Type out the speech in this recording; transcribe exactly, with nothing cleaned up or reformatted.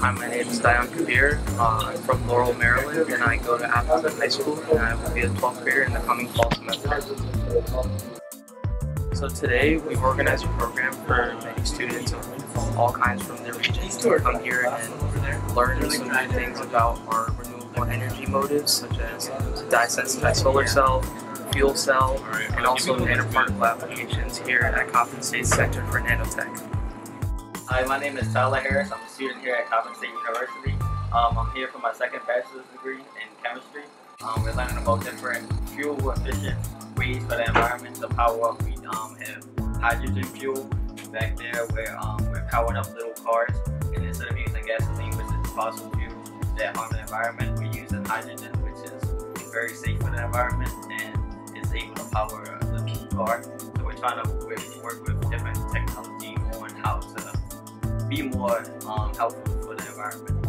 Hi, my name is Dayan Kabir. Uh, I'm from Laurel, Maryland, and I go to Appleton High School, and I will be a twelfth grader in the coming fall semester. So today, we've organized a program for many students of all kinds from their regions to come here and learn some new things about our renewable energy motives, such as dye-sensitized solar cell, fuel cell, and also nanoparticle applications here at Coppin State Center for Nanotech. Hi, my name is Tyler Harris. I'm a student here at Coppin State University. Um, I'm here for my second bachelor's degree in chemistry. Um, we're learning about different fuel-efficient ways for the environment to power up. We um, have hydrogen fuel back there where um, we're powering up little cars, and instead of using gasoline, which is fossil fuel that harm the environment, we're using hydrogen, which is very safe for the environment and is able to power the car. So we're trying to work with different technology on how to be more um, helpful for the environment.